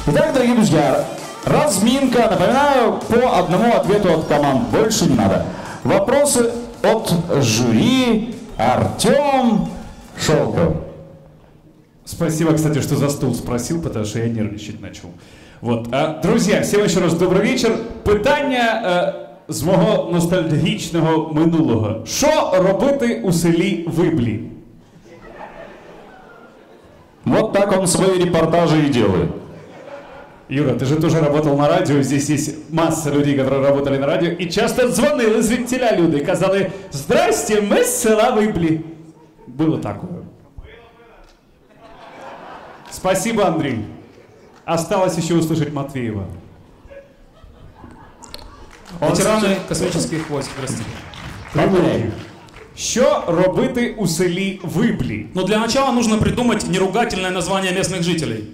Итак, дорогие друзья, разминка. Напоминаю, по одному ответу от команд. Больше не надо. Вопросы от жюри. Артем Шелков. Спасибо, кстати, что за стул спросил, потому что я нервничать начал. Вот. Друзі, всім ще раз добрий вечір. Питання з мого ностальгічного минулого. Що робити у селі Виблі? Вот так он свои репортажи и делает. Юра, ты же тоже работал на радио, здесь есть масса людей, которые работали на радио, и часто дзвонили звідтіля люди, і казали: «Здрасте, ми з села Виблі». Было такое. Спасибо, Андрей. Осталось еще услышать Матвеева. Ветераны космических войск, простите. Що робити у селі Виблі? Но для начала нужно придумать неругательное название местных жителей.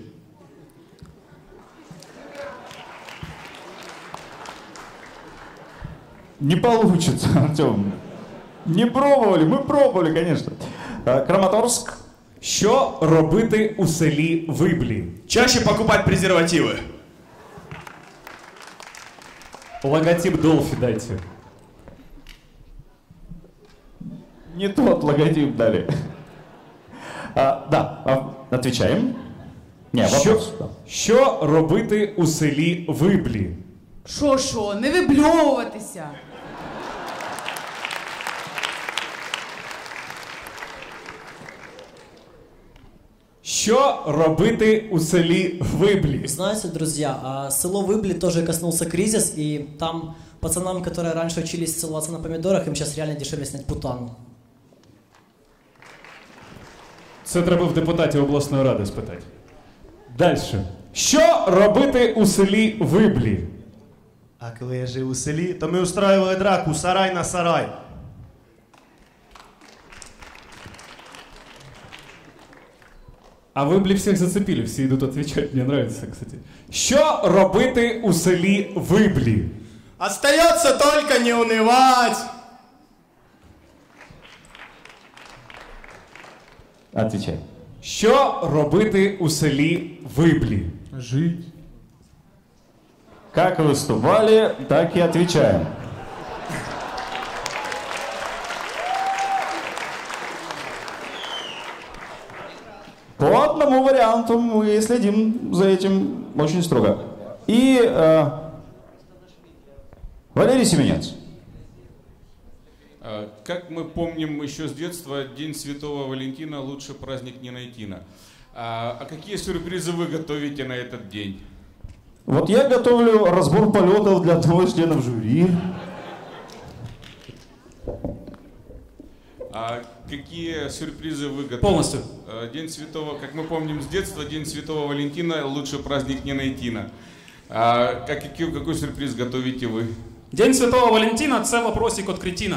Не получится, Артем. Не пробовали, мы пробовали, конечно. Краматорск. Що робити у селі Виблі? Чаще покупать презервативы. Логотип Долфи дайте. Не тот логотип дали. Да, отвечаем. Не, вопрос. Що робити у селі Виблі? Що, не вибльовуватися. Що робити у селі Виблі? Знаете, друзья, село Выбли тоже коснулся кризис, и там пацанам, которые раньше учились целоваться на помидорах, им сейчас реально дешевле снять путану. Це треба в депутатів обласної ради спитати. Дальше. Що робити у селі Виблі? А коли я жив у селі, то ми устраивали драку сарай на сарай. А Виблі всіх зацепили, всі йдуть відповідати, мені подобається, кстати. Що робити у селі Виблі? Остается только не унывать. Отвечай. Що робити у селі Виблі? Жить. Как выступали, так и отвечаем. По одному варианту мы следим за этим очень строго. И Валерий Семенец. Как мы помним еще с детства, День Святого Валентина лучше праздник не найти. А какие сюрпризы вы готовите на этот день? Вот я готовлю разбор полетов для одного из членов жюри. А какие сюрпризы вы готовите? Полностью. День Святого, как мы помним с детства, День Святого Валентина лучше праздник не найти. А какой сюрприз готовите вы? День Святого Валентина – це вопросик от кретина.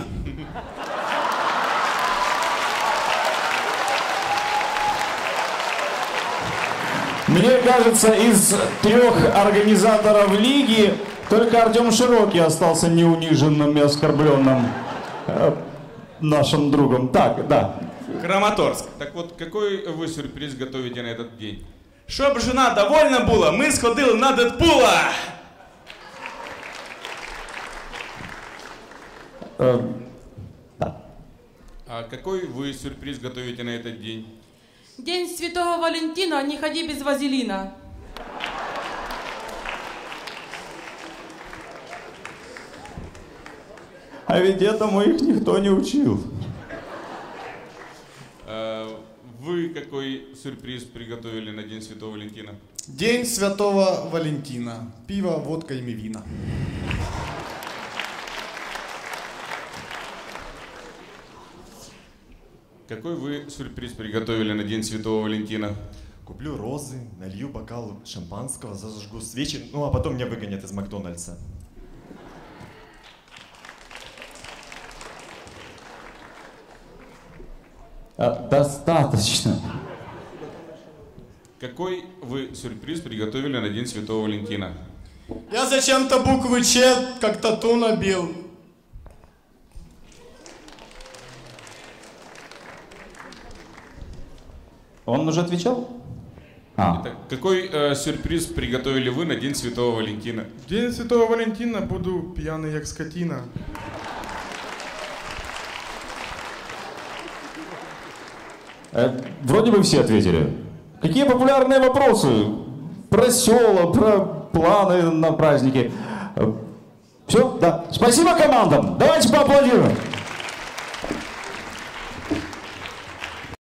Мне кажется, из 3 организаторов лиги только Артем Широкий остался неуниженным и оскорбленным нашим другом. Так, да. Краматорск. Так вот, какой вы сюрприз готовите на этот день? Щоб жена довольна була, ми сходили на Дедпула. Да. А какой вы сюрприз готовите на этот день? День Святого Валентина, не ходи без вазелина. А ведь этому их никто не учил. Вы какой сюрприз приготовили на День Святого Валентина? День Святого Валентина. Пиво, водка и мивина. Какой вы сюрприз приготовили на День Святого Валентина? Куплю розы, налью бокал шампанского, зажгу свечи, ну а потом меня выгонят из Макдональдса. Достаточно. Какой вы сюрприз приготовили на День Святого Валентина? Я зачем-то буквы Ч как тату набил. Он уже отвечал? Итак, какой сюрприз приготовили вы на День Святого Валентина? День Святого Валентина буду пьяный, як скотина. Вроде бы все ответили. Какие популярные вопросы? Про села, про планы на праздники. Все, да. Спасибо командам. Давайте поаплодируем.